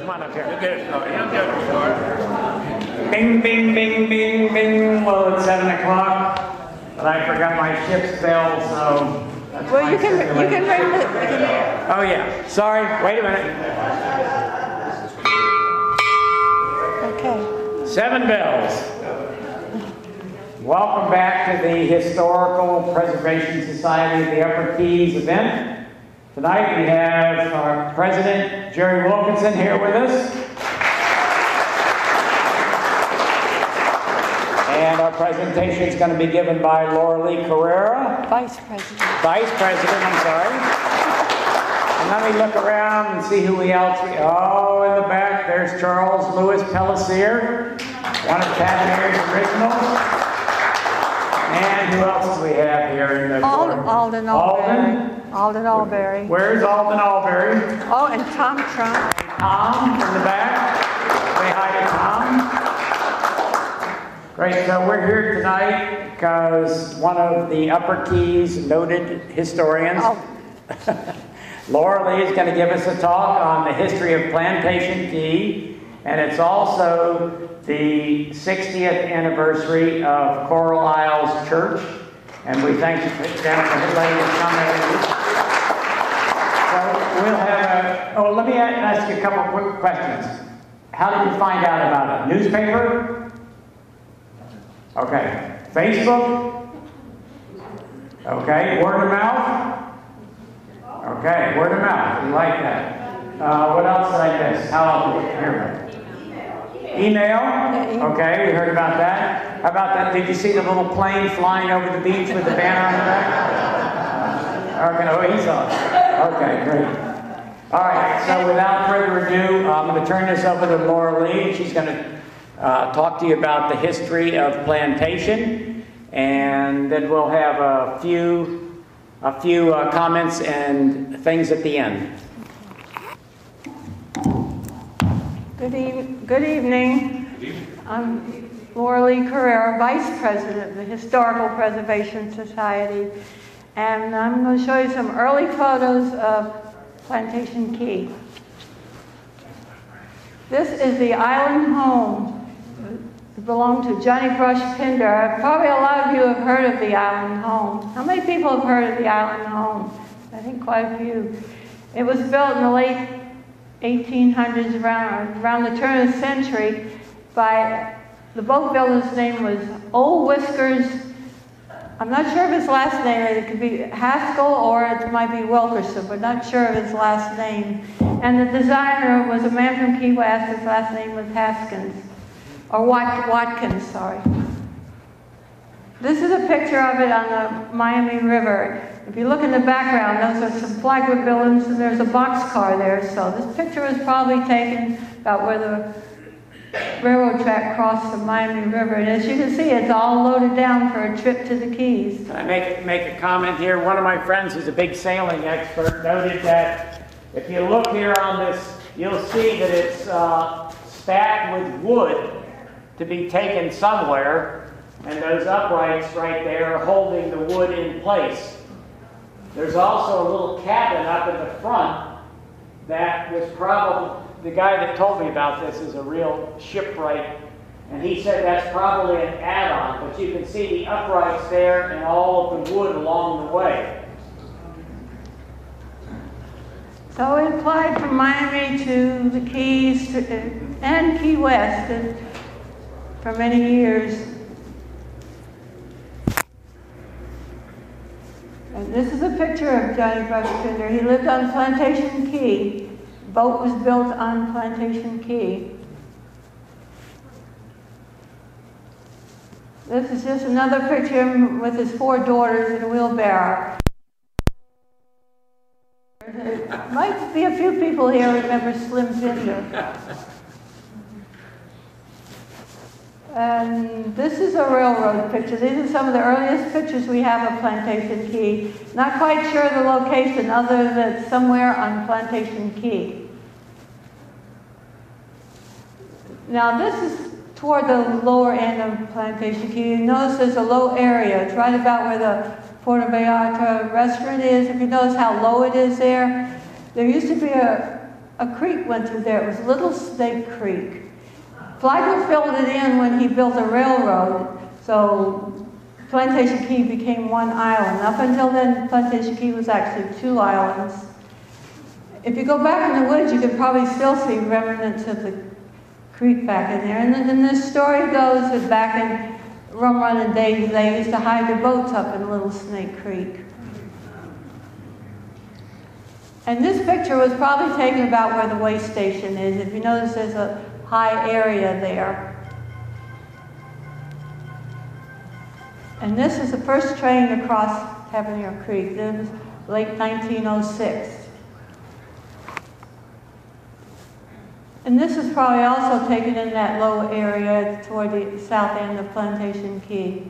come on up here. You'll get it started. You'll get it started. Bing, bing, bing, bing, bing. Well, it's 7 o'clock, but I forgot my ship's bell, so. That's Well, you can ring the. Oh yeah. Sorry. Wait a minute. Okay. 7 bells. Welcome back to the Historical Preservation Society of the Upper Keys event. Tonight we have our president, Jerry Wilkinson, here with us. And our presentation is going to be given by Loralea Carrera. Vice President. Vice President, I'm sorry. And let me look around and see who else we... Oh, in the back, there's Charles Louis Pellissier, one of Cashmere's originals. And who else do we have here in the Alden Alberry. Alden Alberry. Where's Alden Alberry? Oh, and Tom Trump. Tom in the back. Say hi to Tom. Great, so we're here tonight because one of the Upper Keys noted historians, Loralea, is going to give us a talk on the history of Plantation Key, and it's also the 60th anniversary of Coral Isles Church, and we thank you for letting us come in. So we'll have let me ask you a couple quick questions. How did you find out about it? Newspaper? Okay. Facebook? Okay. Word of mouth? Okay. Word of mouth. We like that. What else did I miss? How else did you hear? Email? Okay, we heard about that. How about that? Did you see the little plane flying over the beach with the banner on the back? Okay, oh, he saw it. Okay, great. All right, so without further ado, I'm going to turn this over to Loralea. She's going to talk to you about the history of plantation, and then we'll have a few comments and things at the end. Good evening. I'm Loralea Carrera, Vice President of the Historical Preservation Society, and I'm going to show you some early photos of Plantation Key. This is the island home. It belonged to Johnny Brush Pinder. Probably a lot of you have heard of the island home. How many people have heard of the island home? I think quite a few. It was built in the late 1800s, around the turn of the century, by the boat builder's name was Old Whiskers. I'm not sure of his last name. It could be Haskell or it might be Wilkerson, but not sure of his last name. And the designer was a man from Key West. His last name was Haskins, or Watkins, sorry. This is a picture of it on the Miami River. If you look in the background, those are some flagwood buildings, and there's a boxcar there. So this picture was probably taken about where the railroad track crossed the Miami River. And as you can see, it's all loaded down for a trip to the Keys. Can I make a comment here? One of my friends who's a big sailing expert noted that if you look here on this, you'll see that it's stacked with wood to be taken somewhere. And those uprights right there are holding the wood in place. There's also a little cabin up in the front that was probably, the guy that told me about this is a real shipwright, and he said that's probably an add-on, but you can see the uprights there and all of the wood along the way. So it applied from Miami to the Keys and Key West for many years. And this is a picture of Johnny Brush Pinder. He lived on Plantation Key. The boat was built on Plantation Key. This is just another picture of him with his 4 daughters in a wheelbarrow. There might be a few people here who remember Slim Pinder. And this is a railroad picture. These are some of the earliest pictures we have of Plantation Key. Not quite sure the location, other than it's somewhere on Plantation Key. Now this is toward the lower end of Plantation Key. You notice there's a low area. It's right about where the Puerto Vallarta restaurant is. If you notice how low it is there, there used to be a a creek went through there. It was Little Snake Creek. Flagler filled it in when he built a railroad, so Plantation Key became one island. Up until then, Plantation Key was actually 2 islands. If you go back in the woods, you can probably still see remnants of the creek back in there. And this story goes that back in rum running days, they used to hide their boats up in Little Snake Creek. And this picture was probably taken about where the way station is. If you notice, there's a high area there. And this is the first train to cross Tavernier Creek. This was late 1906. And this is probably also taken in that low area toward the south end of Plantation Key.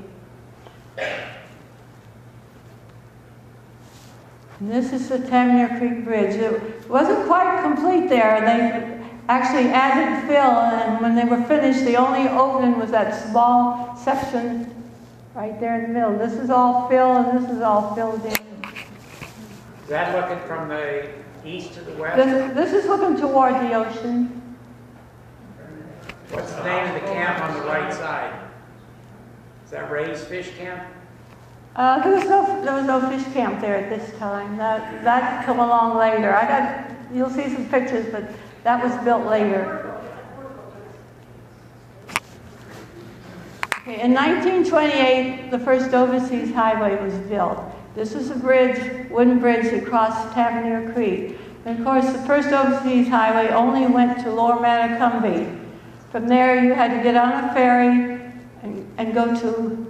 And this is the Tavernier Creek Bridge. It wasn't quite complete there. They actually added fill, and when they were finished, the only opening was that small section right there in the middle. This is all fill, and this is all filled in. Is that looking from the east to the west? This is looking toward the ocean. What's the name of the camp on the right side? Is that Ray's Fish Camp? There was no fish camp there at this time. That come along later. You'll see some pictures, but that was built later. Okay, in 1928, the first overseas highway was built. This is a bridge, wooden bridge that crossed Tavernier Creek. And of course, the first overseas highway only went to Lower Matacumbe. From there, you had to get on a ferry and go to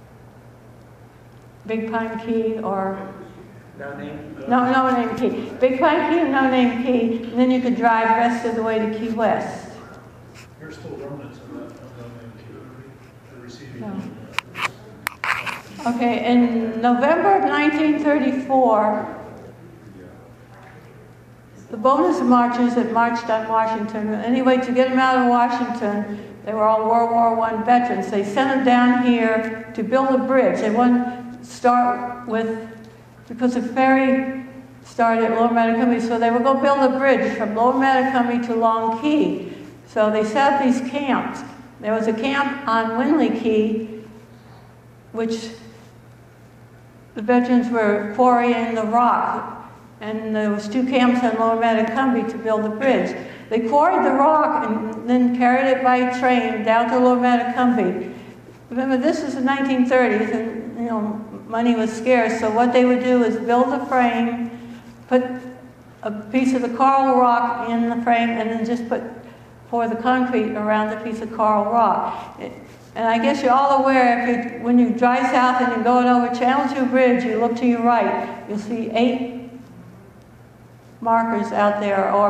Big Pine Key or No Name? No Name Key. Big Pine Key and No Name Key, and then you could drive the rest of the way to Key West. There's still remnants of that No Name Key. The receiving. No. Okay, in November of 1934, the bonus marchers that marched on Washington, anyway, to get them out of Washington, they were all World War I veterans. They sent them down here to build a bridge. They wanted to start with, because the ferry started at Lower Matacumbe, so they would go build a bridge from Lower Matacumbe to Long Key. So they set up these camps. There was a camp on Winley Key, which the veterans were quarrying the rock. And there was 2 camps on Lower Matacumbe to build the bridge. They quarried the rock and then carried it by train down to Lower Matacumbe. Remember, this is the 1930s, and money was scarce. So what they would do is build a frame, put a piece of the coral rock in the frame, and then just pour the concrete around the piece of coral rock. And I guess you're all aware, when you drive south and you're going over Channel 2 Bridge, you look to your right, you'll see 8 markers out there, or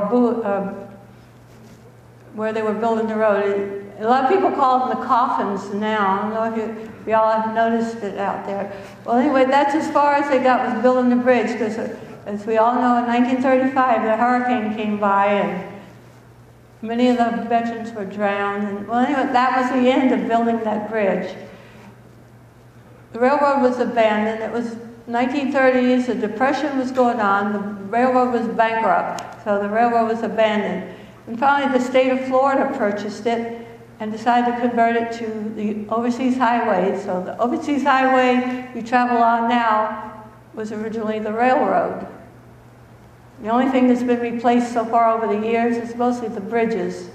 where they were building the road. A lot of people call them the coffins now. I don't know if you all have noticed it out there. Well, anyway, that's as far as they got was building the bridge, because as we all know, in 1935, the hurricane came by, and many of the veterans were drowned. And, well, anyway, that was the end of building that bridge. The railroad was abandoned. It was 1930s, the Depression was going on, the railroad was bankrupt, so the railroad was abandoned. And finally, the state of Florida purchased it and decided to convert it to the overseas highway. So the overseas highway we travel on now was originally the railroad. The only thing that's been replaced so far over the years is mostly the bridges.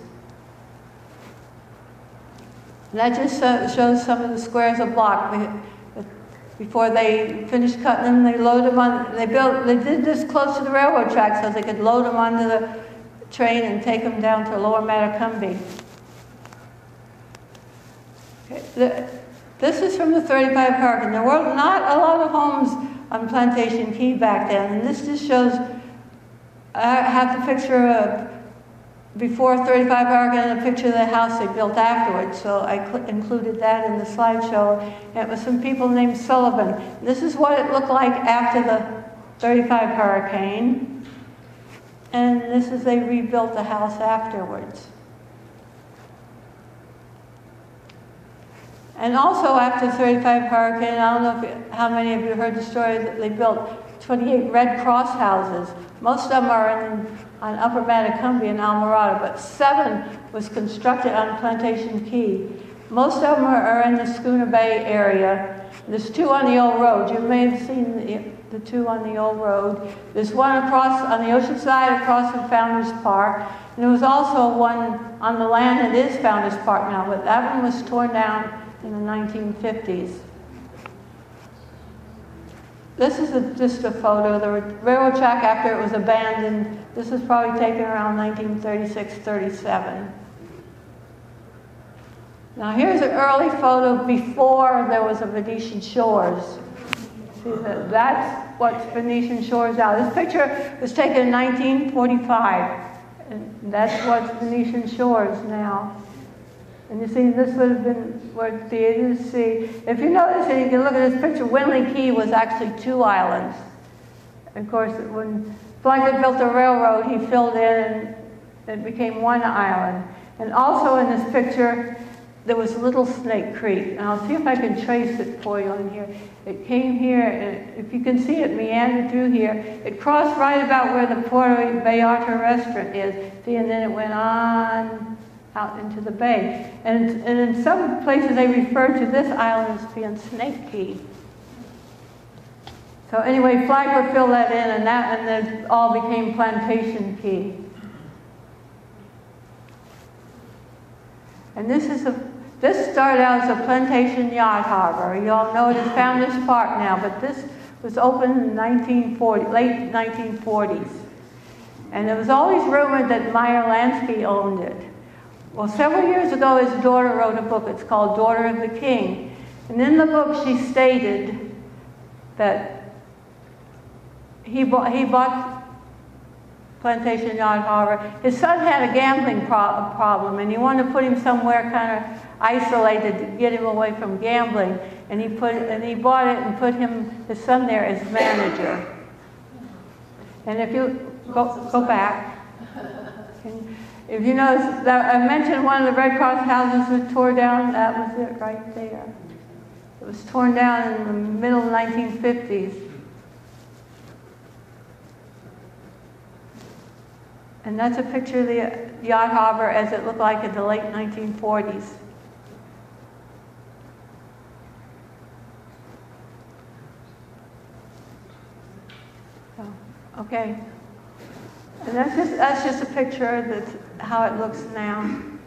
And that just shows some of the squares of block. Before they finished cutting them, they loaded them on. They did this close to the railroad track so they could load them onto the train and take them down to Lower Matacumbe. Okay, this is from the 35 hurricane. There were not a lot of homes on Plantation Key back then, and this just shows. I have the picture of before 35 hurricane and a picture of the house they built afterwards, so I included that in the slideshow. And it was some people named Sullivan. This is what it looked like after the 35 hurricane, and this is they rebuilt the house afterwards. And also after the 35 hurricane, I don't know how many of you heard the story that they built 28 Red Cross houses. Most of them are in on Upper Matacumbe and Alvarado, but 7 was constructed on Plantation Key. Most of them are in the Schooner Bay area. There's 2 on the old road. You may have seen the 2 on the old road. There's one across on the ocean side across from Founders Park. And there was also one on the land that is Founders Park now, but that one was torn down in the 1950s. This is just a photo of the railroad track after it was abandoned. This was probably taken around 1936-37. Now here's an early photo before there was a Venetian Shores. See, that's what's Venetian Shores now. This picture was taken in 1945, and that's what's Venetian Shores now. And you see, this would have been where theaters see. If you notice, and you can look at this picture, Winley Key was actually 2 islands. And of course, when Flagler built the railroad, he filled in and it became 1 island. And also in this picture, there was Little Snake Creek. And I'll see if I can trace it for you on here. It came here, and if you can see it meandered through here. It crossed right about where the Puerto Vallarta restaurant is. See, and then it went on out into the bay. And in some places they refer to this island as being Snake Key. So anyway, Flagler filled that in, and then all became Plantation Key. And this started out as a plantation yacht harbor. You all know it is Founders Park now, but this was opened in late 1940s. And it was always rumored that Meyer Lansky owned it. Well, several years ago, his daughter wrote a book. It's called Daughter of the King. And in the book, she stated that he bought Plantation Yacht Harbor. His son had a gambling problem, and he wanted to put him somewhere kind of isolated to get him away from gambling. And he bought it and put his son there as manager. And if you go back. If you notice, I mentioned one of the Red Cross houses was torn down. That was it right there. It was torn down in the middle of the 1950s. And that's a picture of the yacht harbor as it looked like in the late 1940s. Oh, okay. And that's just a picture that's how it looks now.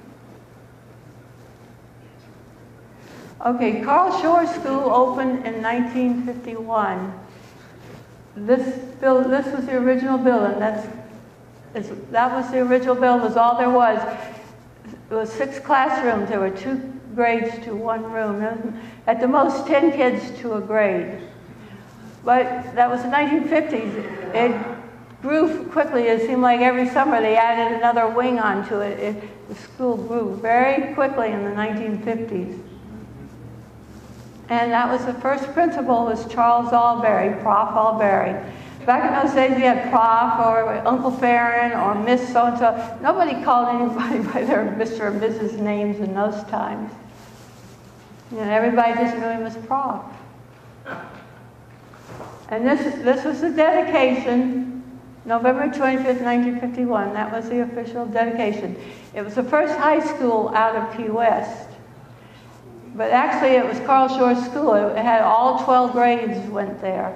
Okay, Carl Shore School opened in 1951. This was the original building. That was the original building. Was all there was. It was 6 classrooms. There were 2 grades to 1 room. At the most, 10 kids to a grade. But that was the 1950s. It grew quickly. It seemed like every summer they added another wing onto it. The school grew very quickly in the 1950s. And that was the first principal was Charles Albury, Prof. Albury. Back in those days we had Prof. or Uncle Farron or Miss so-and-so. Nobody called anybody by their Mr. or Mrs. names in those times. You know, everybody just knew him as Prof. And this was the dedication. November 25th, 1951, that was the official dedication. It was the first high school out of Key West. But actually it was Carl Shore School. It had all 12 grades went there.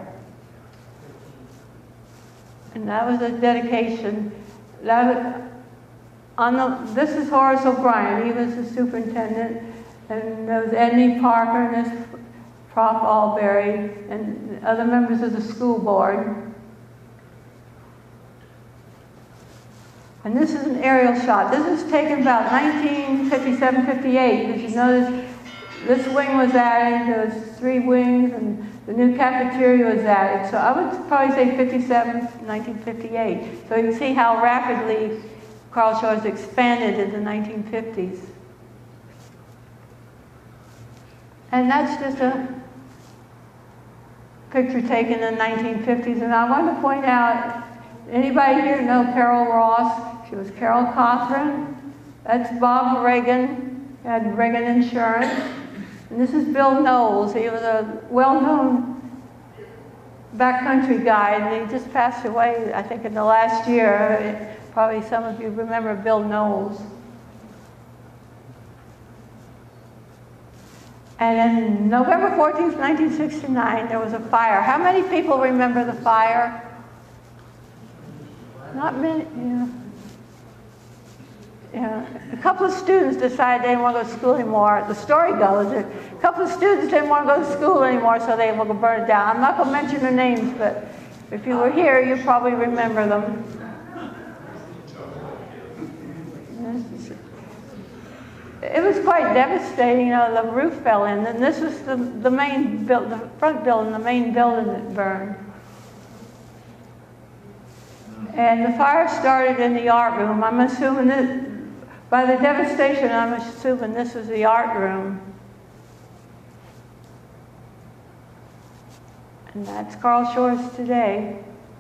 And that was the dedication. This is Horace O'Brien. He was the superintendent. And there was Edney Parker and this Prof. Albury and other members of the school board. And this is an aerial shot. This was taken about 1957-58. As you notice, this wing was added. There was 3 wings, and the new cafeteria was added. So I would probably say 57, 1958. So you can see how rapidly Carl Shore's expanded in the 1950s. And that's just a picture taken in the 1950s. And I want to point out, anybody here know Carol Ross? She was Carol Cothran. That's Bob Reagan, had Reagan Insurance. And this is Bill Knowles. He was a well-known backcountry guide, and he just passed away, I think, in the last year. Probably some of you remember Bill Knowles. And on November 14th, 1969, there was a fire. How many people remember the fire? Not many, yeah. Yeah. A couple of students decided they didn't want to go to school anymore. The story goes that a couple of students didn't want to go to school anymore, so they were going to burn it down. I'm not going to mention their names, but if you were here, you probably remember them. It was quite devastating, you know, the roof fell in, and this was the main build, the front building, the main building that burned. And the fire started in the art room. I'm assuming that, by the devastation, I'm assuming this was the art room. And that's Carl Shores today.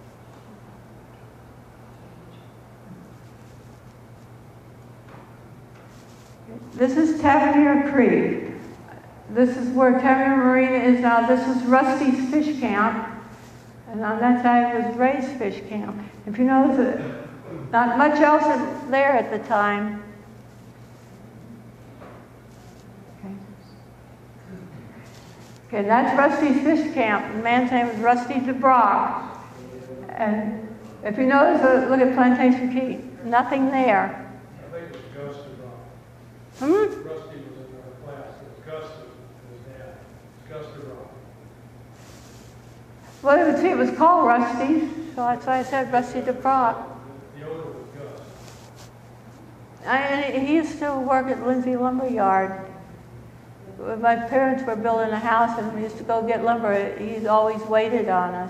This is Tavernier Creek. This is where Tavernier Marina is now. This is Rusty's Fish Camp. And on that side was Ray's Fish Camp. If you notice, not much else there at the time. Okay, that's Rusty's Fish Camp. The man's name is Rusty DeBrock. And if you notice, look at Plantation Key. Nothing there. I think it was Gus DeBrock. Hmm? Rusty was in our class. It was Gus was dad. Gus DeBrock. Well, see, it was called Rusty, so that's why I said Rusty DeBrock. The owner was Gus. He used to work at Lindsay Lumber Yard. When my parents were building a house and we used to go get lumber, he's always waited on us.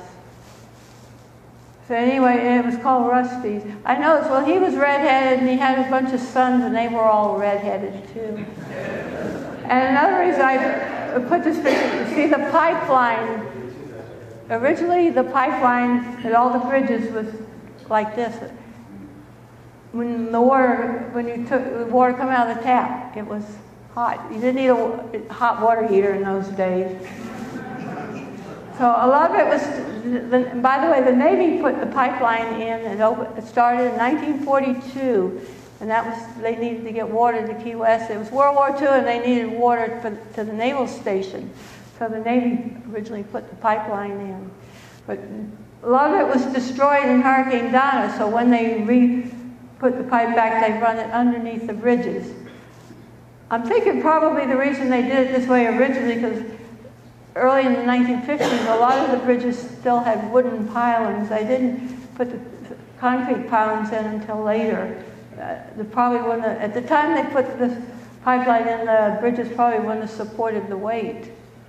So anyway, it was called Rusty's. I noticed, well, he was redheaded and he had a bunch of sons and they were all redheaded too. And another reason I put this picture, you see the pipeline. Originally, the pipeline at all the bridges was like this. When the water come out of the tap, it was hot. You didn't need a hot water heater in those days. So a lot of it was, by the way, the Navy put the pipeline in. It started in 1942, and that was, they needed to get water to Key West. It was World War II, and they needed water to the naval station. So the Navy originally put the pipeline in. But a lot of it was destroyed in Hurricane Donna, so when they put the pipe back, they run it underneath the bridges. I'm thinking probably the reason they did it this way originally, because early in the 1950s, a lot of the bridges still had wooden pilings. They didn't put the concrete pilings in until later. At the time they put the pipeline in, the bridges probably wouldn't have supported the weight.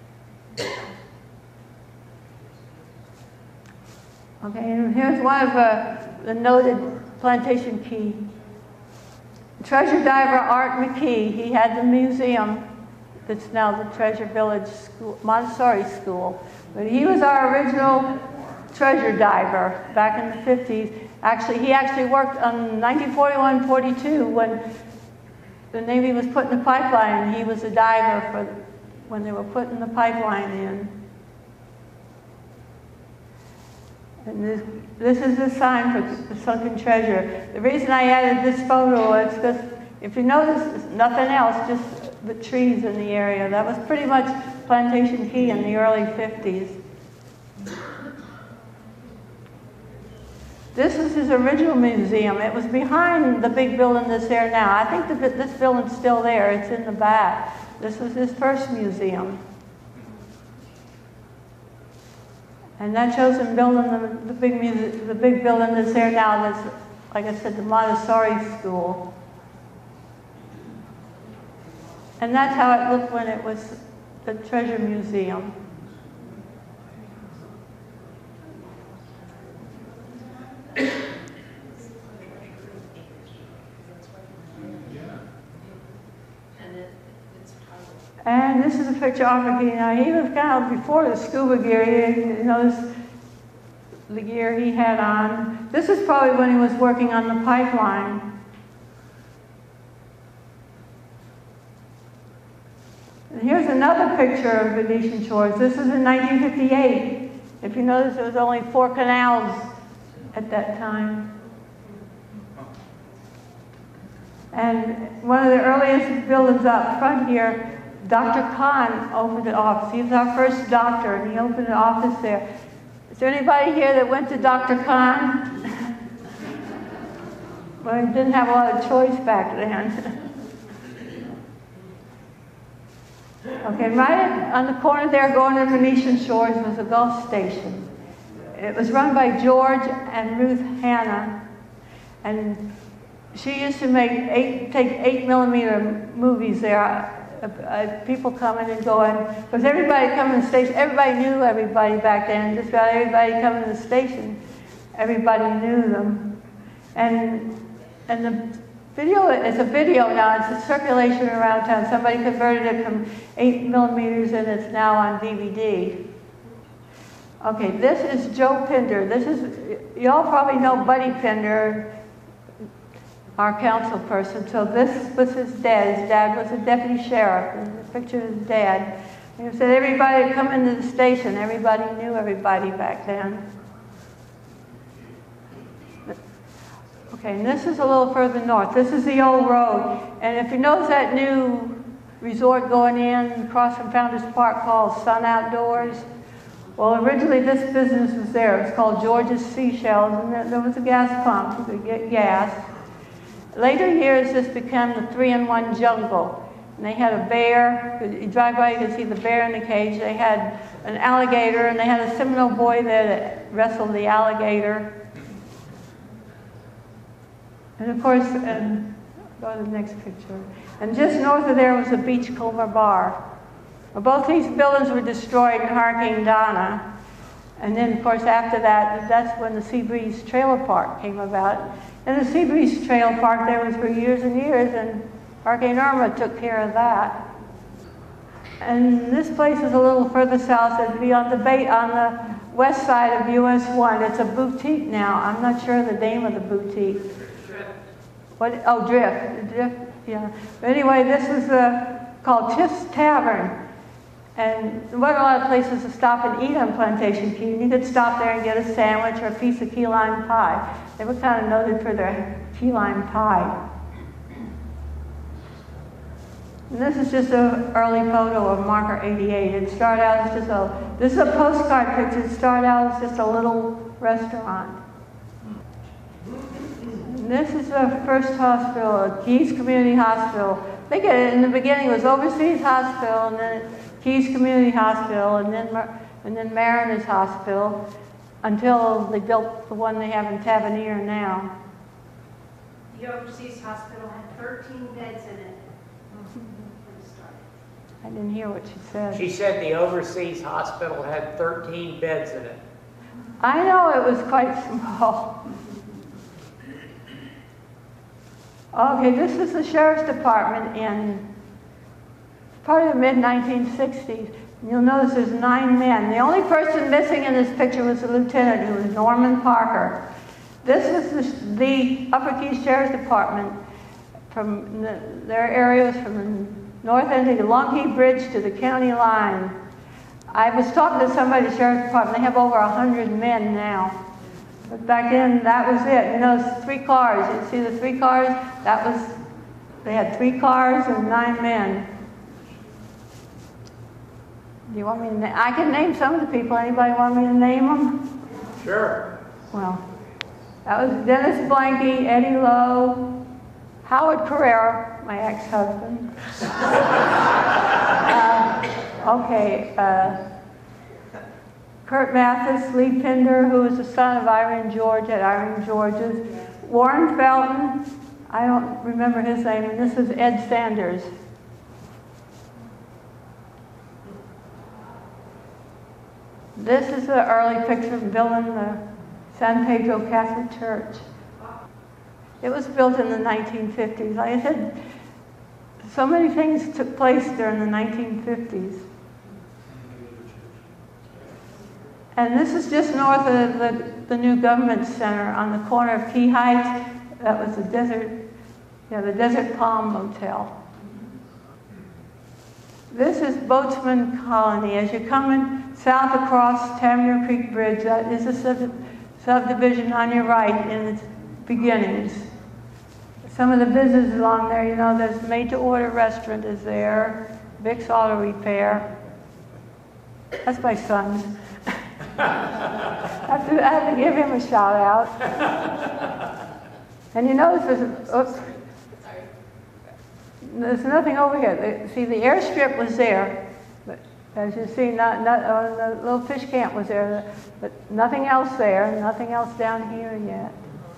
Okay, and here's one of the noted Plantation Key. Treasure diver Art McKee, he had the museum that's now the Treasure Village School, Montessori School. But he was our original treasure diver back in the 50s. He actually worked on 1941-42 when the Navy was putting the pipeline. He was a diver when they were putting the pipeline in. And this is the sign for the sunken treasure. The reason I added this photo is because if you notice, nothing else, just the trees in the area. That was pretty much Plantation Key in the early 50s. This is his original museum. It was behind the big building that's there now. I think this building's still there. It's in the back. This was his first museum. And that shows him building the big building that's there now. That's, like I said, the Montessori School. And that's how it looked when it was the Treasure Museum. And this is a picture of him. Now, he was kind of before the scuba gear. You notice the gear he had on. This is probably when he was working on the pipeline. And here's another picture of Venetian shores. This is in 1958. If you notice, there was only 4 canals at that time. And one of the earliest buildings up front here, Dr. Kahn opened an office. He was our first doctor, and he opened an office there. Is there anybody here that went to Dr. Kahn? Well, he didn't have a lot of choice back then. Okay, right on the corner there, going to Venetian Shores, was a Gulf station. It was run by George and Ruth Hanna, and she used to take 8mm movies there. People coming and going, because everybody coming to the station, everybody knew everybody back then. Just about everybody coming to the station, everybody knew them. And the video, it's a video now, it's a circulation around town. Somebody converted it from 8mm and it's now on DVD. Okay, this is Joe Pinder. You all probably know Buddy Pinder, our council person. So this was his dad. His dad was a deputy sheriff. There's a picture of his dad. And he said everybody would come into the station. Everybody knew everybody back then. Okay, and this is a little further north. This is the old road. And if you notice that new resort going in across from Founders Park called Sun Outdoors, well, originally this business was there. It was called George's Seashells, and there was a gas pump. You could get gas. Later years, this became the 3-in-1 jungle. And they had a bear. You drive by, you can see the bear in the cage. They had an alligator, and they had a Seminole boy there that wrestled the alligator. And of course, go to the next picture. And just north of there was the Beachcomber Bar. Well, both these buildings were destroyed in Hurricane Donna. And then, of course, after that, that's when the Seabreeze Trailer Park came about. And the Seabreeze Trailer Park there was for years and years, and Hurricane Irma took care of that. And this place is a little further south. It'd be on the west side of US 1. It's a boutique now. I'm not sure the name of the boutique. What? Oh, Drift, yeah. But anyway, this is called Tiff's Tavern. And there wasn't a lot of places to stop and eat on Plantation Key. You could stop there and get a sandwich or a piece of key lime pie. They were kind of noted for their key lime pie. And this is just an early photo of Marker 88. It started out as just this is a postcard picture. It started out as just a little restaurant. And this is the first hospital, Keys Community Hospital. I think in the beginning it was Overseas Hospital, and then Keys Community Hospital, and then Mariners Hospital, until they built the one they have in Tavernier now. The Overseas Hospital had 13 beds in it. I didn't hear what she said. She said the Overseas Hospital had 13 beds in it. I know it was quite small. Okay, this is the Sheriff's Department in probably the mid-1960s. You'll notice there's 9 men. The only person missing in this picture was the lieutenant, who was Norman Parker. This is the Upper Keys Sheriff's Department. From their areas from the north end of the Long Key Bridge to the county line. I was talking to somebody at the Sheriff's Department. They have over 100 men now. But back then, that was it. You know, it's 3 cars. You see the 3 cars? They had 3 cars and 9 men. Do you want me to I can name some of the people. Anybody want me to name them? Sure. Well, that was Dennis Blanky, Eddie Lowe, Howard Carrera, my ex-husband. Kurt Mathis, Lee Pinder, who was the son of Irene George at Irene George's. Warren Felton, I don't remember his name, and this is Ed Sanders. This is the early picture of building the San Pedro Catholic Church. It was built in the 1950s. Like I said, so many things took place during the 1950s. And this is just north of the new government center on the corner of Key Heights. That was the Desert Palm Motel. This is Boatsman Colony. As you're coming south across Tavernier Creek Bridge, that is a subdivision on your right in its beginnings. some of the businesses along there, you know, there's made-to-order restaurant is there, Vic's Auto Repair. That's my son's. I have to give him a shout out. And you notice there's nothing over here. See, the airstrip was there, but as you see, the little fish camp was there, but nothing else there, nothing else down here yet.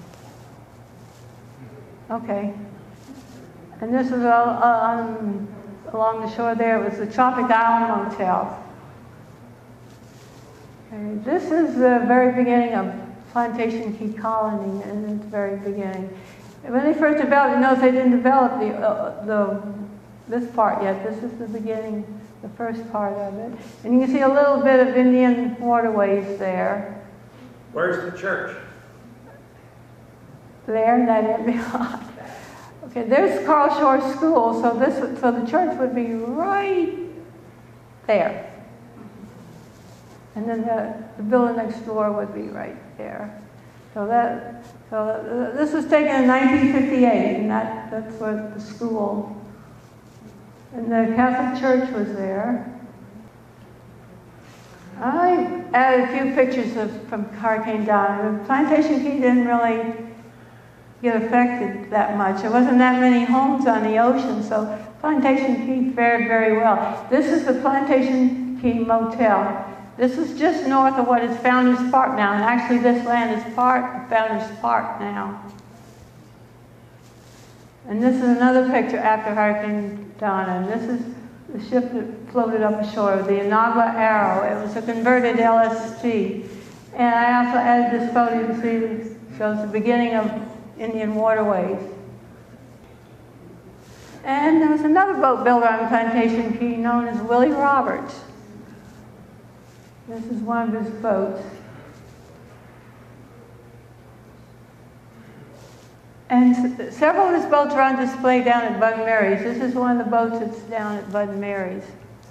Okay. And this is all along the shore there. It was the Tropic Island Motel. Okay. This is the very beginning of Plantation Key Colony, in its very beginning. When they first developed it, notice they didn't develop this part yet. This is the beginning, the first part of it. And you can see a little bit of Indian waterways there. Where's the church? There, that end. Okay, there's Carl Shore School, so the church would be right there. And then the building next door would be right there. So this was taken in 1958, and that's what the school. And the Catholic Church was there. I added a few pictures from Hurricane Donna. Plantation Key didn't really get affected that much. There wasn't that many homes on the ocean, so Plantation Key fared very well. This is the Plantation Key Motel. This is just north of what is Founders Park now, and actually this land is part of Founders Park now. And this is another picture after Hurricane Donna, and this is the ship that floated up ashore, the Inagua Arrow. It was a converted LST. And I also added this photo, you can see, that shows the beginning of Indian waterways. And there was another boat builder on Plantation Key known as Willie Roberts. This is one of his boats. And several of his boats are on display down at Bud Mary's. This is one of the boats that's down at Bud Mary's.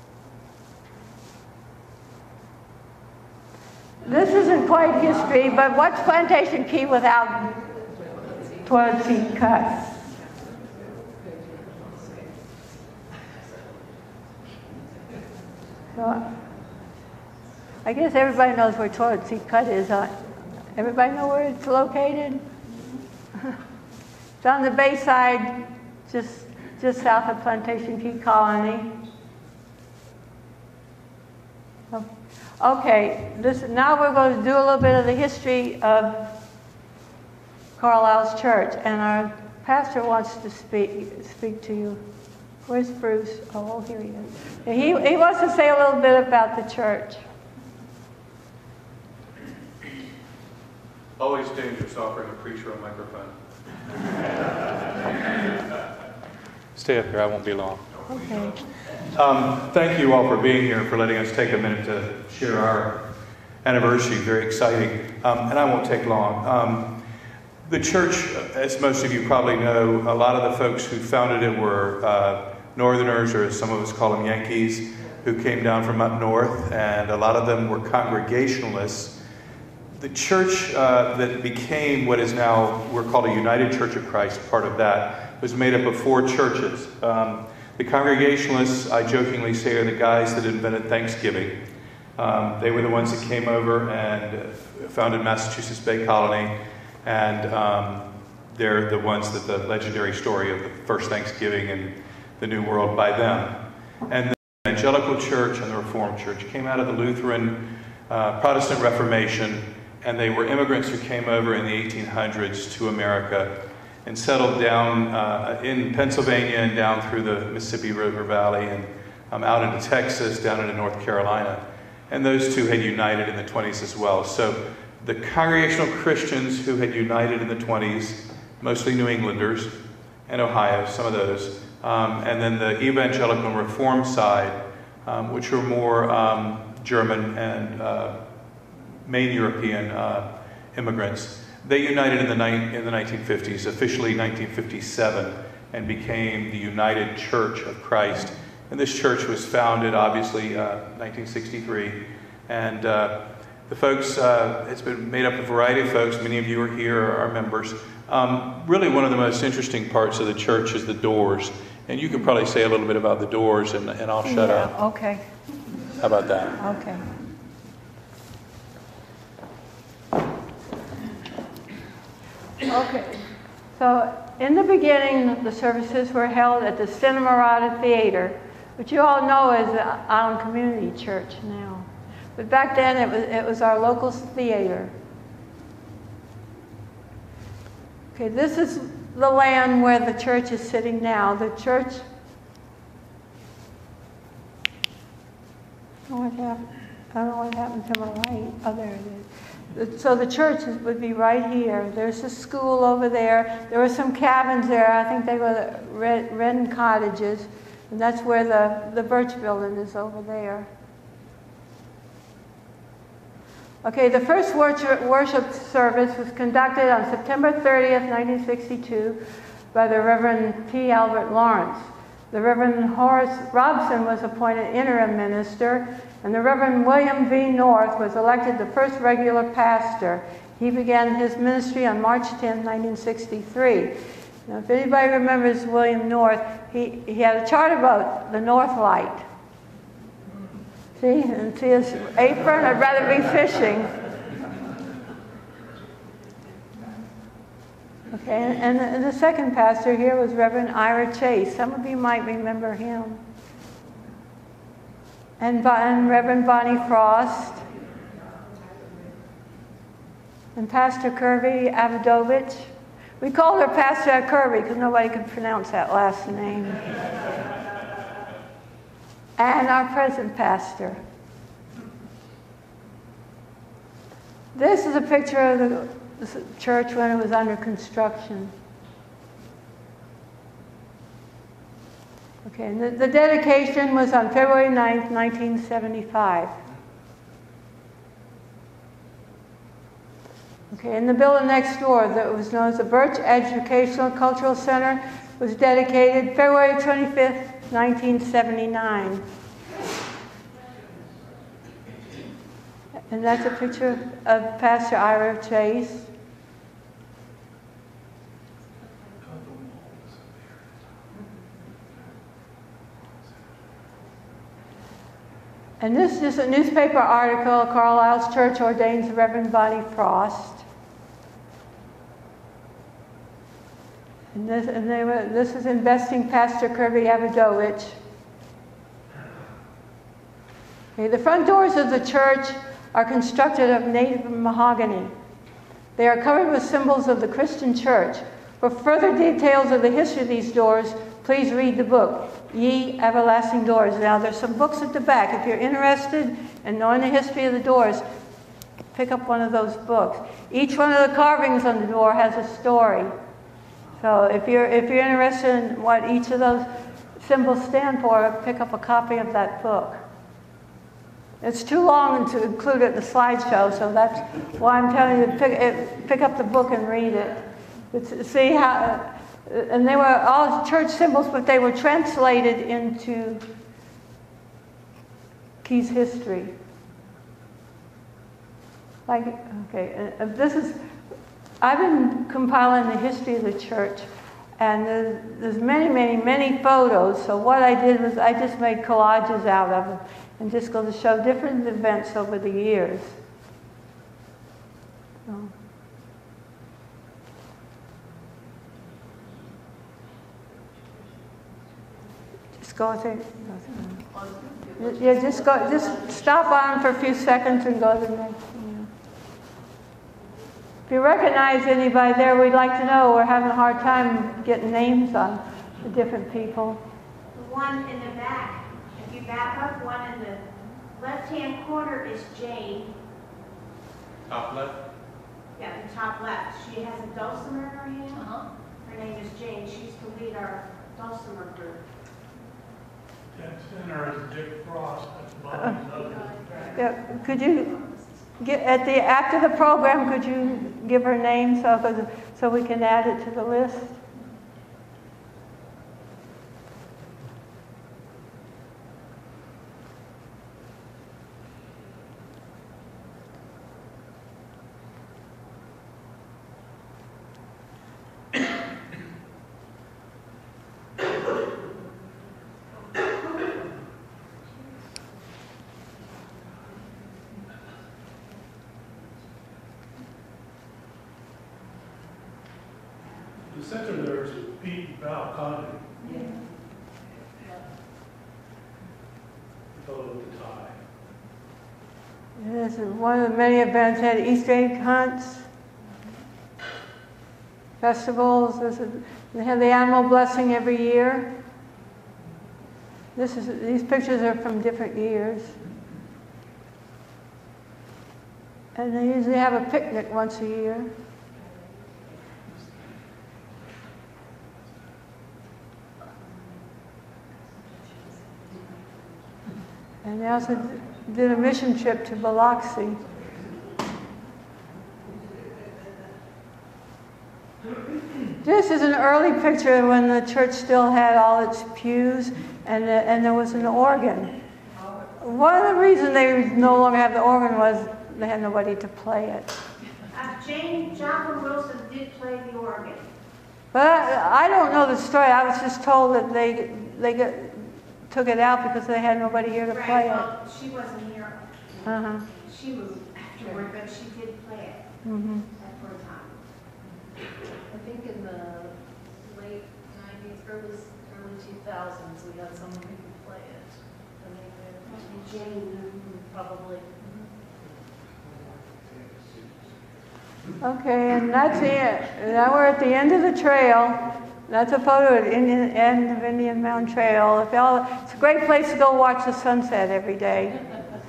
This isn't quite history, but what's Plantation Key without toilet seat cuts? So, I guess everybody knows where toilet seat cut is. Everybody know where it's located? It's on the bay side, just south of Plantation Key Colony. Okay, now we're going to do a little bit of the history of Carlisle's church, and our pastor wants to speak to you. Where's Bruce? Oh, here he is. He wants to say a little bit about the church. Always dangerous offering a preacher a microphone. Stay up here, I won't be long. Okay. Thank you all for being here, for letting us take a minute to share our anniversary. Very exciting. And I won't take long. The church, as most of you probably know, a lot of the folks who founded it were Northerners, or as some of us call them, Yankees, who came down from up north, and a lot of them were Congregationalists. The church that became what is now, we're called a United Church of Christ, part of that, was made up of 4 churches. The Congregationalists, I jokingly say, are the guys that invented Thanksgiving. They were the ones that came over and founded Massachusetts Bay Colony, and they're the ones that the legendary story of the first Thanksgiving in the New World by them. And the Evangelical Church and the Reformed Church came out of the Lutheran Protestant Reformation, and they were immigrants who came over in the 1800s to America and settled down in Pennsylvania and down through the Mississippi River Valley and out into Texas, down into North Carolina. And those two had united in the 20s as well. So the Congregational Christians who had united in the 20s, mostly New Englanders and Ohio, some of those, and then the Evangelical and Reformed side, which were more German and main European immigrants. They united in the 1950s, officially 1957, and became the United Church of Christ. And this church was founded, obviously, 1963, and The folks, it's been made up of a variety of folks. Many of you are here, are members. Really, one of the most interesting parts of the church is the doors. And you could probably say a little bit about the doors, and I'll shut up. Okay. How about that? Okay. Okay. So, in the beginning, the services were held at the Cinemarata Theater, which you all know is the Island Community Church now. But back then, it was our local theater. Okay, this is the land where the church is sitting now. The church. I don't know what happened to my right. Oh, there it is. So the church would be right here. There's a school over there. There were some cabins there. I think they were the Redden cottages. And that's where the Birch building is over there. Okay, the first worship service was conducted on September 30th, 1962 by the Reverend P. Albert Lawrence. The Reverend Horace Robson was appointed interim minister, and the Reverend William V. North was elected the first regular pastor. He began his ministry on March 10, 1963. Now, if anybody remembers William North, he had a charter boat, the North Light. See, and see his apron? I'd rather be fishing. Okay, and the second pastor here was Reverend Ira Chase. Some of you might remember him. And Reverend Bonnie Frost. And Pastor Kirby Avidovich. We called her Pastor Kirby because nobody could pronounce that last name. And our present pastor. This is a picture of the church when it was under construction. Okay, and the dedication was on February 9th, 1975. Okay, and the building next door that was known as the Birch Educational Cultural Center was dedicated February 25th, 1979. And that's a picture of Pastor Ira Chase. And this is just a newspaper article. Carlisle's church ordains Reverend Bonnie Frost. And this is investing Pastor Kirby Avidovich. Okay, the front doors of the church are constructed of native mahogany. They are covered with symbols of the Christian church. For further details of the history of these doors, please read the book, Ye Everlasting Doors. Now, there's some books at the back. If you're interested in knowing the history of the doors, pick up one of those books. Each one of the carvings on the door has a story. So if you're interested in what each of those symbols stand for, pick up a copy of that book. It's too long to include it in the slideshow, so that's why I'm telling you to pick up the book and read it. See how, and they were all church symbols, but they were translated into Key's history. I've been compiling the history of the church, and there's many photos. So what I did was I just made collages out of them and just go to show different events over the years. So. Just go through. Yeah, just stop on for a few seconds and go to the next. If you recognize anybody there, we'd like to know. We're having a hard time getting names on the different people. The one in the back, if you back up, one in the left-hand corner is Jane. Top left? Yeah, the top left. She has a dulcimer in her hand. Her name is Jane. She used to lead our dulcimer group. Dead center is Dick Frost at the bottom. Yeah, could you get after the program? Could you give her name so we can add it to the list? center there is Pete and Val Condon. Yeah. The fellow with the tie. This is one of the many events. Had Easter egg hunts, festivals. They have the animal blessing every year. These pictures are from different years. And they usually have a picnic once a year. And they also did a mission trip to Biloxi. This is an early picture when the church still had all its pews and there was an organ. One of the reasons they no longer have the organ was they had nobody to play it. Jonathan Wilson did play the organ. But I don't know the story. I was just told that they took it out because they had nobody here to play it. Well, she wasn't here. Uh-huh. She moved afterward, but she did play it Mm-hmm. for a time. I think in the late 90s, early 2000s, we had someone who could play it. And they Jane. probably. Okay, and that's it. Now we're at the end of the trail. That's a photo at the end of Indian Mound Trail. It's a great place to go watch the sunset every day.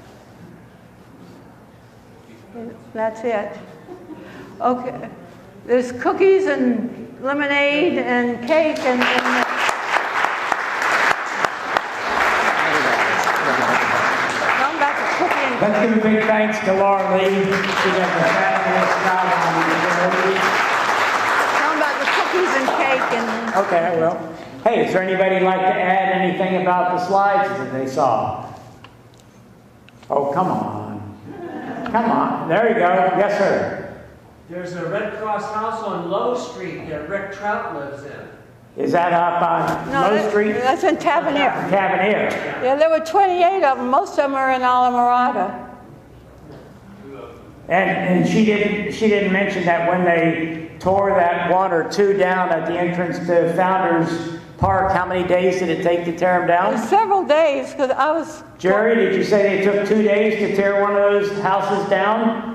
That's it. Okay. There's cookies and lemonade and cake and come back to cooking. Let's give a big thanks to Laura Lee. She does a fabulous job on the movie. Tell them about the cookies and cake and... Okay, I will. Hey, is there anybody like to add anything about the slides that they saw? Oh, come on. Come on. There you go. Yes, sir. There's a Red Cross house on Low Street that Rick Trout lives in. Is that up on Low Street? That's in Tavernier. Tavernier. Yeah, there were 28 of them. Most of them are in Alamorada. And she didn't mention that when they tore that one or two down at the entrance to Founders Park, how many days did it take to tear them down? Several days, because I was... Jerry, did you say they took 2 days to tear one of those houses down?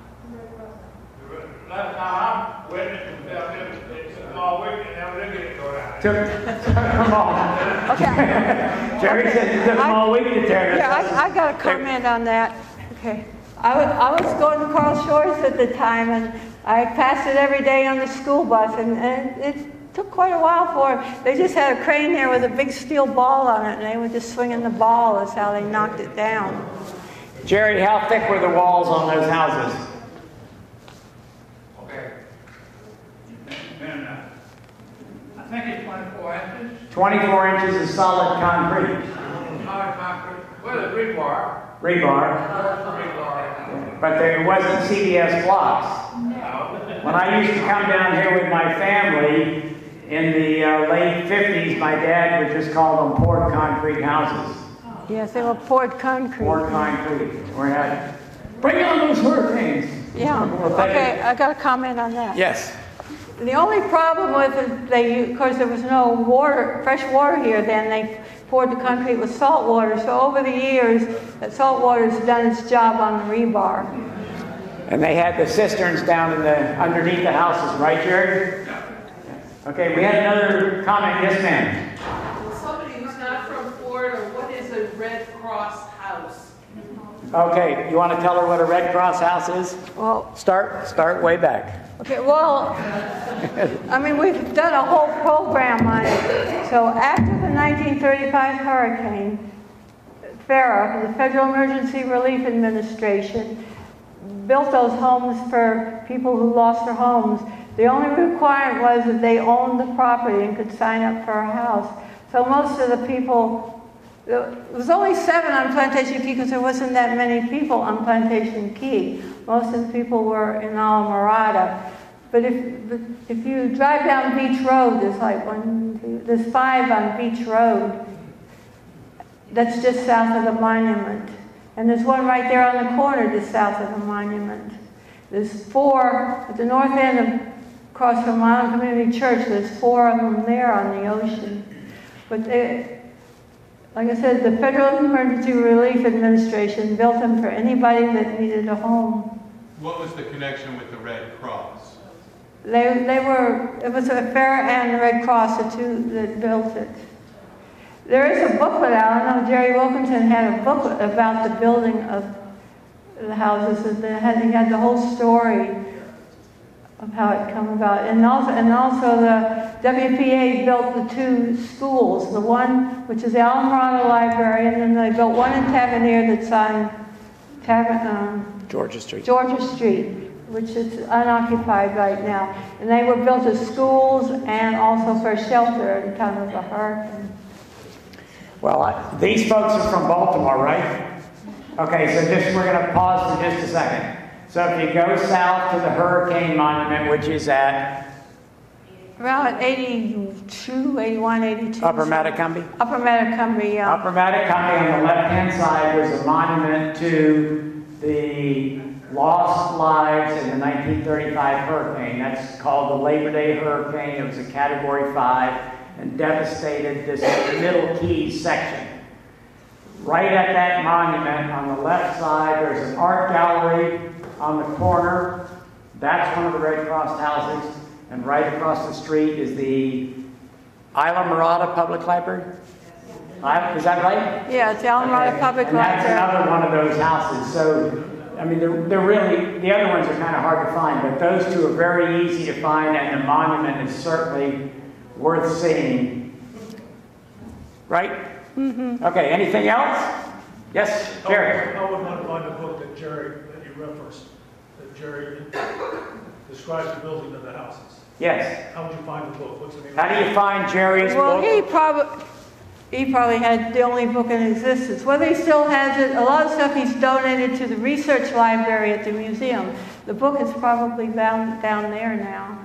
Last time I went it's all week and they didn't go down. Took them all. Okay. Jerry said it took them all week to tear this. Yeah, I got a comment on that. Okay. I was going to Carl Shores at the time, and I passed it every day on the school bus, and it took quite a while for it. They just had a crane there with a big steel ball on it, and they were just swinging the ball. That's how they knocked it down. Jerry, how thick were the walls on those houses? Okay. And I think it's 24 inches. 24 inches of solid concrete. Solid concrete. Well, it's rebar. Rebar. Rebar. But there wasn't CBS blocks. No. When I used to come down here with my family in the late 50s, my dad would just call them poured concrete houses. Yes, they were poured concrete. Poured concrete. We're not. Bring on those hurricanes. Yeah. Okay, I got a comment on that. Yes. The only problem with it, of course, there was no water, fresh water here then. They poured the concrete with salt water. So over the years, that salt water has done its job on the rebar. And they had the cisterns down in underneath the houses, right, Jerry? Okay, we had another comment. Yes, ma'am. Somebody who's not from Florida, what is a Red Cross house? Okay, you want to tell her what a Red Cross house is? Well, Start way back. okay, well, I mean, we've done a whole program on it. So after the 1935 hurricane, FERA, the Federal Emergency Relief Administration, built those homes for people who lost their homes. The only requirement was that they owned the property and could sign up for a house. So most of the people, there was only 7 on Plantation Key because there wasn't that many people on Plantation Key. Most of the people were in Alamorada. But if you drive down Beach Road, there's 5 on Beach Road. That's just south of the monument. And there's one right there on the corner just south of the monument. There's 4 at the north end of across from Island Community Church. There's 4 of them there on the ocean. But they, like I said, the Federal Emergency Relief Administration built them for anybody that needed a home. What was the connection with the Red Cross? It was a fair and the Red Cross, the two that built it. There is a booklet out. I know Jerry Wilkinson had a booklet about the building of the houses. And he had the whole story of how it came about. And also the WPA built the 2 schools. The one, which is the Alamorado Library, and then they built one in Tavernier that's on Georgia Street. Georgia Street, which is unoccupied right now. And they were built as schools and also for shelter in time of a hurricane. Well, these folks are from Baltimore, right? Okay, so we're going to pause for just a second. So if you go south to the Hurricane Monument, which is at Around 82, 81, 82. Upper Matecumbe? Upper Matecumbe, yeah. Upper Matecumbe on the left-hand side was a monument to the lost lives in the 1935 hurricane. That's called the Labor Day Hurricane. It was a Category 5 and devastated this Middle Keys section. Right at that monument on the left side, there's an art gallery on the corner. That's one of the Red Cross houses. And right across the street is the Isla Public Library. Is that right? Yeah, it's the Alamorado Public and Library. That's another one of those houses. So, I mean, they're really, the other ones are kind of hard to find, but those 2 are very easy to find, and the monument is certainly worth seeing. Right? Mm-hmm. Okay, anything else? Yes, Jerry? How would one find the book that you referenced, that Jerry describes the building of the houses? Yes. How would you find the book? What's the name? How do you find Jerry's book? Well, he probably had the only book in existence. Whether he still has it, a lot of stuff he's donated to the research library at the museum. The book is probably down there now.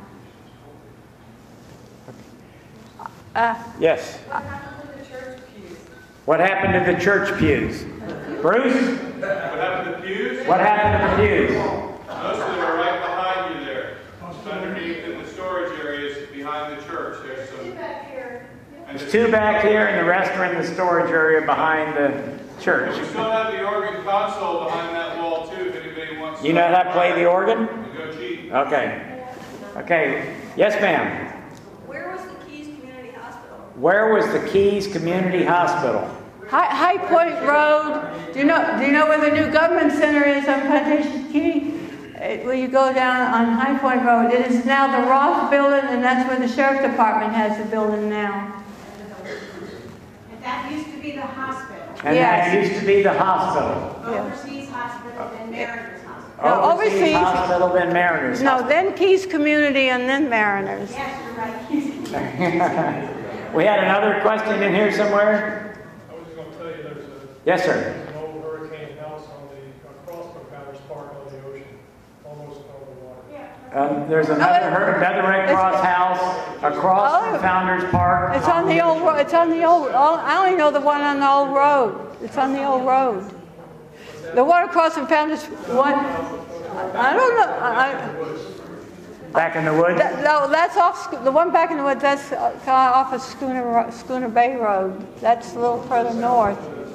Yes. What happened to the church pews? What happened to the church pews? Bruce? What happened to the pews? What happened to the pews? Most of them are right behind you there. Underneath in the storage areas behind the church. There's some. There's 2 back here, and the rest are in the storage area behind the church. We still have the organ console behind that wall too. If anybody wants. You know how to play the organ? Go cheap. Okay. Okay. Yes, ma'am. Where was the Keys Community Hospital? Where was the Keys Community Hospital? High Point Road. Do you know where the new government center is on Plantation Key? Well, you go down on High Point Road. It is now the Roth building, and that's where the Sheriff Department has the building now. And that used to be the hospital. And Yes. that used to be the hospital. Overseas Hospital and Mariners Hospital. No, Overseas overseas. Hospital, then Mariners. No, then Keys Community and then Mariners. Yes, you're right. We had another question in here somewhere. I was just going to tell you, there's Yes, sir. an old hurricane house across from Powers Park on the ocean, almost on the water. There's another Red Cross house across from Founders Park. It's on the old road. It's on the old. I only know the one on the old road. It's on the old road. The one across from Founders. One. I don't know. Back in the woods? No, that's off. The one back in the woods. That's off of Schooner Bay Road. That's a little further north.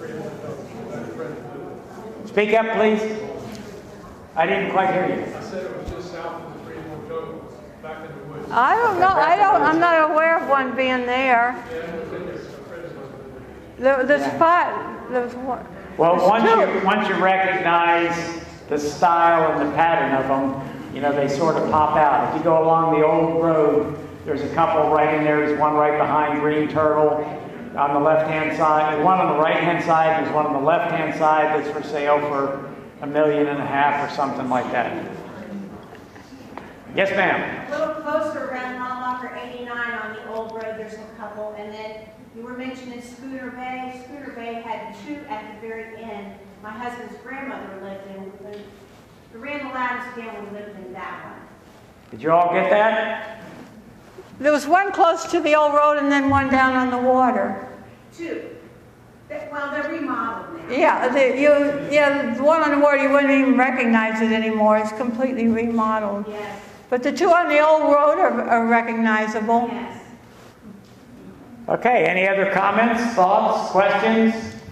Speak up, please. I didn't quite hear you. I said it was just south of the Freeport Coast, back in the woods. I don't know. I'm not aware of one being there. The spot. There's one. Well, once you recognize the style and the pattern of them, you know, they sort of pop out. If you go along the old road, there's a couple right in there. There's one right behind Green Turtle on the left-hand side. There's one on the right-hand side. There's one on the left-hand side that's for sale for $1.5 million or something like that. Yes, ma'am. A little closer around mile marker 89 on the old road, there's a couple. And then you were mentioning Schooner Bay. Schooner Bay had 2 at the very end. My husband's grandmother lived in. The Randall Adams family lived in that one. Did you all get that? There was one close to the old road and then one down on the water. 2. Well, they're remodeled now. Yeah, the one on the water, you wouldn't even recognize it anymore. It's completely remodeled. Yes. But the two on the old road are recognizable. Yes. Okay, any other comments, thoughts, questions?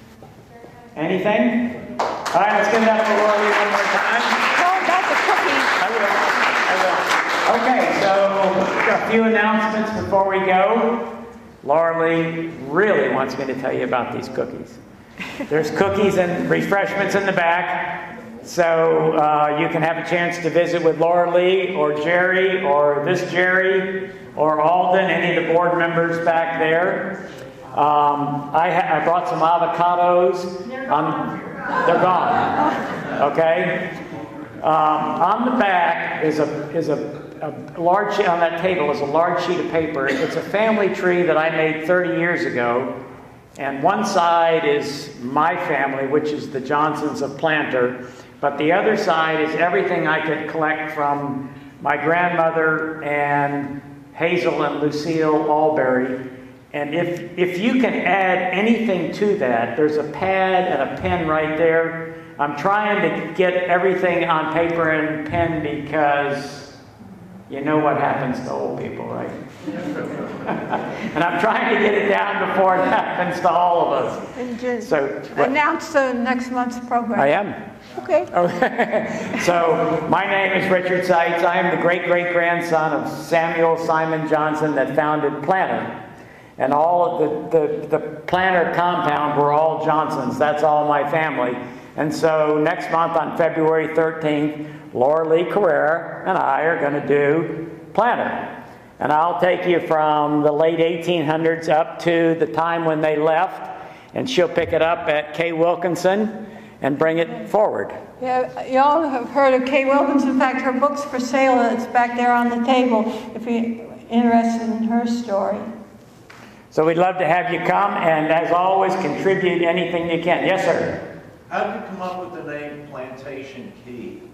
Anything? All right, let's give it up for Loralea one more time. Oh, that's a cookie. I will. Okay, so a few announcements before we go. Loralea really wants me to tell you about these cookies. There's cookies and refreshments in the back, so you can have a chance to visit with Loralea or Jerry or this Jerry or Alden, any of the board members back there. I brought some avocados. They're gone. They're gone. Okay. On the back is a large, on that table is a large sheet of paper. It's a family tree that I made 30 years ago. And one side is my family, which is the Johnsons of Planter. But the other side is everything I could collect from my grandmother and Hazel and Lucille Albury. And if you can add anything to that, there's a pad and a pen right there. I'm trying to get everything on paper and pen because you know what happens to old people, right? And I'm trying to get it down before it happens to all of us. And just So announce next month's program. I am. Okay. Okay. So my name is Richard Seitz. I am the great-great-grandson of Samuel Simon Johnson that founded Planter. And all of the Planter compound were all Johnsons. That's all my family. And so next month on February 13th, Loralea Carrera and I are going to do Planter. And I'll take you from the late 1800s up to the time when they left. And she'll pick it up at Kay Wilkinson and bring it forward. Yeah, you all have heard of Kay Wilkinson. In fact, her book's for sale. It's back there on the table if you're interested in her story. So we'd love to have you come, and as always, contribute anything you can. Yes, sir? How did you come up with the name Plantation Key?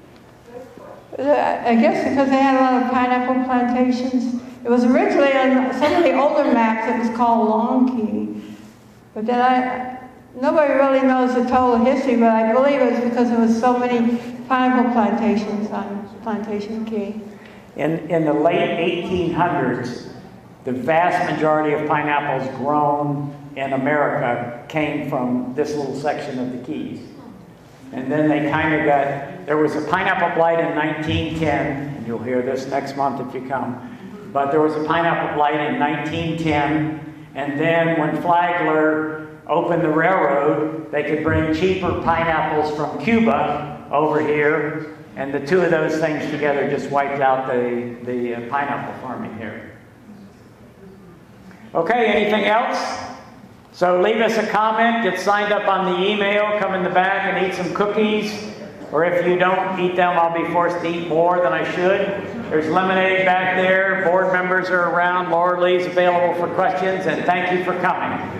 I guess because they had a lot of pineapple plantations. It was originally on some of the older maps, it was called Long Key. But then nobody really knows the total history, but I believe it was because there was so many pineapple plantations on Plantation Key. In the late 1800s, the vast majority of pineapples grown in America came from this little section of the Keys. And then they kind of there was a pineapple blight in 1910, and you'll hear this next month if you come, but there was a pineapple blight in 1910, and then when Flagler opened the railroad, they could bring cheaper pineapples from Cuba over here, and the two of those things together just wiped out the pineapple farming here. Okay, anything else? So leave us a comment, get signed up on the email, come in the back and eat some cookies. Or if you don't eat them, I'll be forced to eat more than I should. There's lemonade back there. Board members are around. Loralea's available for questions. And thank you for coming.